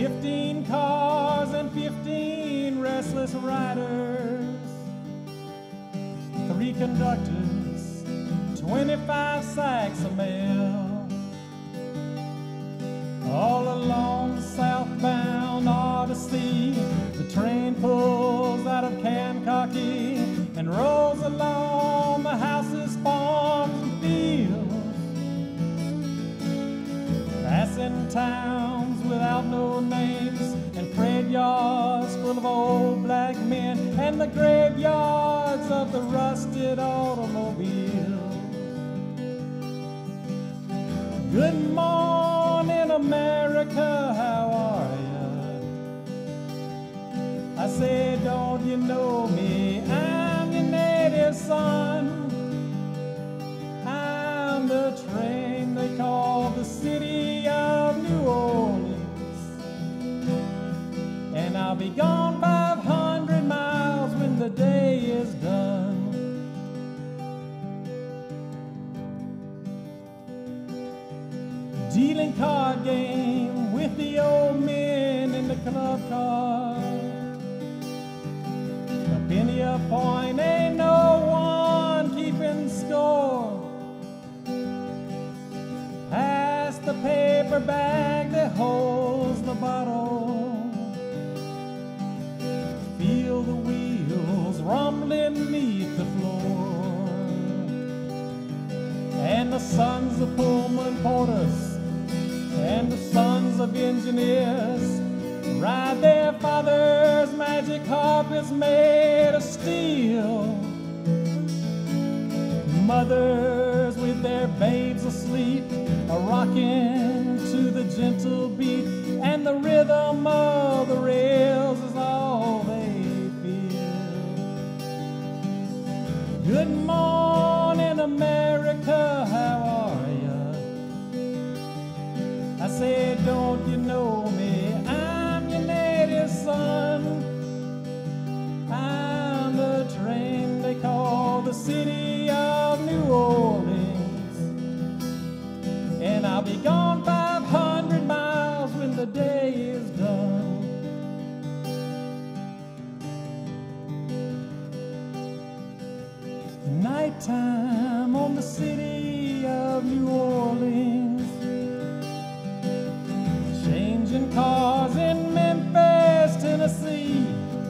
15 cars and 15 restless riders, 3 conductors, 25 sacks of mail. All along southbound Odyssey, the train pulls out of Kankakee and rolls along the houses, farms, and fields, passing towns without no names and freight yards full of old black men and the graveyards of the rusted automobiles. Good morning, America, how are ya? I said, don't you know me? I'm your native son. I'm the train they call the city of New Orleans, and I'll be gone 500 miles when the day is done. Dealing card game with the old men in the club car. A penny a point, ain't no one keeping score. Pass the paper bag that holds the bottle. Feel the wheels rumbling beneath the floor. And the sons of Pullman porters and the sons of engineers ride their father's magic carpets made of steel. Mothers with their babes asleep are rocking to the gentle beat, and the rhythm of the rails is all they feel. Good morning, America, how are ya? I said, don't you know me? I'm your native son. I'm the train they call the city of New Orleans, and I'll be gone 500 miles when the day is done. Nighttime on the city of New Orleans, changing cars in Memphis, Tennessee.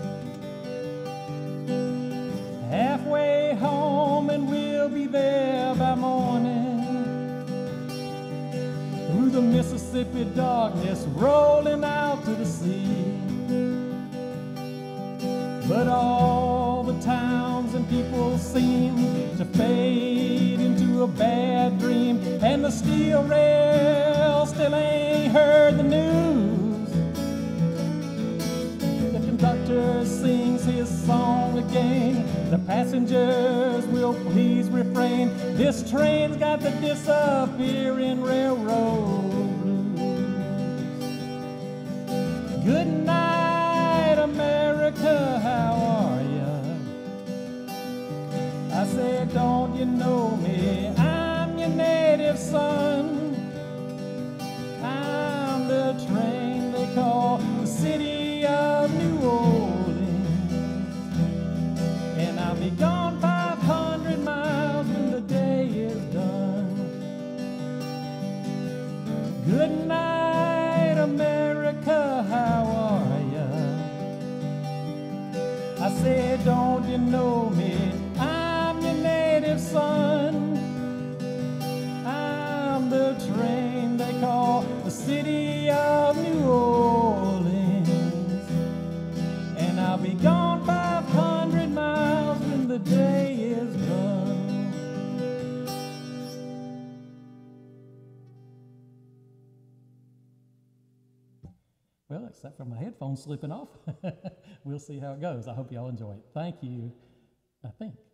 Halfway home and we'll be there by morning. Through the Mississippi darkness, rolling out to the sea. But all the towns and people seem to fade into a bad dream, and the steel rail still ain't heard the news. The conductor sings his song again. The passengers will please refrain. This train's got the disappearing railroad blues. Good night, America, how are ya? I said, don't you know me? I'm your native son. I'm the train they call the city of New Orleans, and I'll be gone 500 miles when the day is done. Good night, America, how are ya? I said, don't you know me? I'm your native son. I'm the train they call the city of New Orleans, and I'll be gone 500 miles when the day is done. Well, except for my headphones slipping off, we'll see how it goes. I hope y'all enjoy it. Thank you, I think.